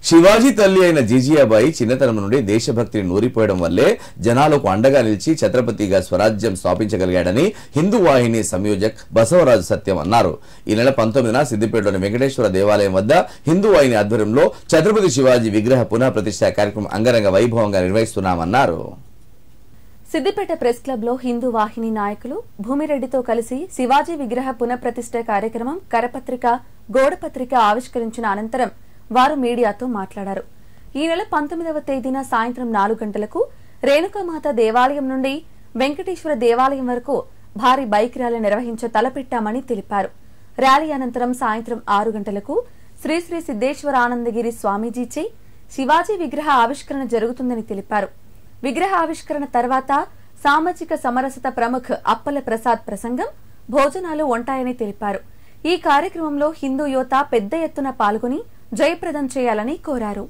శివాజీ తల్లి అయిన జిజియాబాయి చిన్నతనం నుండి దేశభక్తిని నూరిపోయడం వల్లే జనాలకు అండగా నిలిచి ఛత్రపతిగా స్వరాజ్యం స్థాపించగలిగాడని హిందూ వాహిని సంయోజక్ బసవరాజు సత్యం అన్నారు. ఈ నెల 19న సిద్దిపేటలోని వెంకటేశ్వర దేవాలయం వద్ద హిందూ వాహిని ఆధ్వర్యంలో ఛత్రపతి శివాజీ విగ్రహ పునః ప్రతిష్ఠ కార్యక్రమం అంగరంగ వైభవంగా నిర్వహిస్తున్నామన్నారు. సిద్దిపేట ప్రెస్ క్లబ్ లో హిందూ వాహిని నాయకులు భూమిరెడ్డితో కలిసి శివాజీ విగ్రహ పునఃప్రతిష్ఠ కార్యక్రమం కరపత్రిక గోడపత్రిక ఆవిష్కరించిన అనంతరం వారు మీడియాతో మాట్లాడారు. ఈ నెల 19వ తేదీన సాయంత్రం 4 గంటలకు రేణుకామాత దేవాలయం నుండి వెంకటేశ్వర దేవాలయం వరకు భారీ బైక్ ర్యాలీ నిర్వహించ తలపెట్టామని తెలిపారు. ర్యాలీ అనంతరం సాయంత్రం 6 గంటలకు శ్రీ శ్రీ సిద్ధేశ్వర ఆనందగిరి స్వామీజీచే శివాజీ విగ్రహ ఆవిష్కరణ జరుగుతుందని తెలిపారు. విగ్రహ ఆవిష్కరణ తర్వాత సామాజిక సమరసత ప్రముఖ్ అప్పల ప్రసాద్ ప్రసంగం, భోజనాలు ఉంటాయని తెలిపారు. ఈ కార్యక్రమంలో హిందూ యువత పెద్ద ఎత్తున పాల్గొని జయప్రదం చేయాలని కోరారు.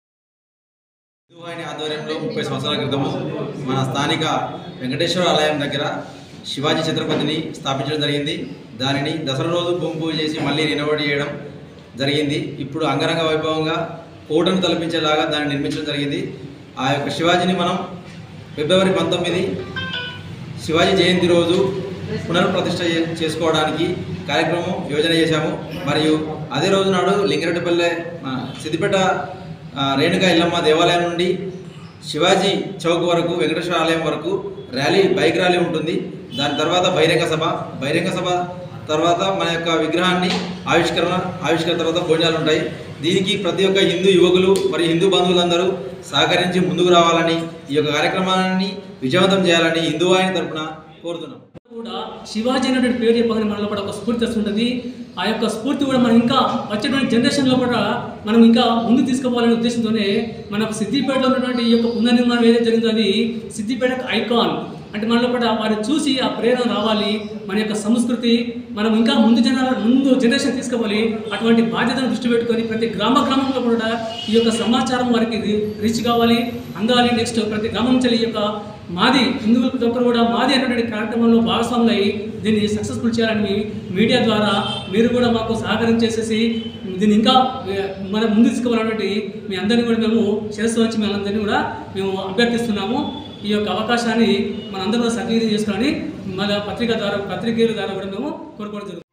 హిందూ వాహిని ఆధ్వర్యంలో 30 సంవత్సరాల క్రితం మన స్థానిక వెంకటేశ్వర ఆలయం దగ్గర శివాజీ ఛత్రపతిని స్థాపించడం జరిగింది. దానిని దసరా రోజు భూమి పూజ చేసి మళ్ళీ రెనోవేట్ చేయడం జరిగింది. ఇప్పుడు అంగరంగ వైభవంగా కోటను తలపించేలాగా దాన్ని నిర్మించడం జరిగింది. ఆ యొక్క శివాజీని మనం ఫిబ్రవరి 19 శివాజీ జయంతి రోజు పునఃప్రతిష్ఠ చేసుకోవడానికి కార్యక్రమం యోజన చేశాము. మరియు అదే రోజు నాడు లింగారెడ్డిపల్లె సిద్దిపేట రేణుకా ఎల్లమ్మ దేవాలయం నుండి శివాజీ చౌక్ వరకు వెంకటేశ్వర ఆలయం వరకు ర్యాలీ బైక్ ర్యాలీ ఉంటుంది. దాని తర్వాత బహిరంగ సభ తర్వాత మన యొక్క విగ్రహాన్ని ఆవిష్కరణ తర్వాత భోజనాలు ఉంటాయి. దీనికి ప్రతి ఒక్క హిందూ యువకులు మరియు హిందూ బంధువులందరూ సహకరించి ముందుకు రావాలని, ఈ యొక్క కార్యక్రమాన్ని విజయవంతం చేయాలని హిందూ వాహిని తరపున కోరుతున్నాం. కూడా శివాజీ అనేటువంటి పేరు చెప్పగానే మనలో కూడా ఒక స్ఫూర్తి వస్తుంటుంది. ఆ యొక్క స్ఫూర్తి కూడా మనం ఇంకా వచ్చేటువంటి జనరేషన్లో కూడా మనం ఇంకా ముందుకు తీసుకుపోవాలనే ఉద్దేశంతోనే మనకు సిద్దిపేటలో ఉన్నటువంటి ఈ యొక్క పునర్నిర్మాణం ఏదైతే జరిగిందో అది సిద్దిపేటకు ఐకాన్. అంటే మనలో కూడా వారిని చూసి ఆ ప్రేరణ రావాలి, మన యొక్క సంస్కృతి మనం ఇంకా ముందు జనరేషన్ తీసుకోవాలి. అటువంటి బాధ్యతను దృష్టి పెట్టుకొని ప్రతి గ్రామంలో కూడా ఈ యొక్క సమాచారం వారికి రీచ్ కావాలి, అందాలి. నెక్స్ట్ ప్రతి గ్రామం నుంచి ఈ యొక్క మాది హిందువులు ప్రతి ఒక్కరు కూడా మాది అనేటువంటి కార్యక్రమంలో భాగస్వాములు అయ్యి దీన్ని సక్సెస్ఫుల్ చేయాలని మీడియా ద్వారా మీరు కూడా మాకు సహకరించేసేసి దీన్ని ఇంకా మన ముందు తీసుకోవాలన్నటువంటి మీ అందరినీ కూడా మేము శిరస్సు వచ్చి మనందరినీ కూడా మేము అభ్యర్థిస్తున్నాము. ఈ యొక్క అవకాశాన్ని మనందరూ కూడా సద్వినియోగం చేసుకోవాలని మన పత్రికల ద్వారా కూడా మేము కోరుకోవడం జరుగుతుంది.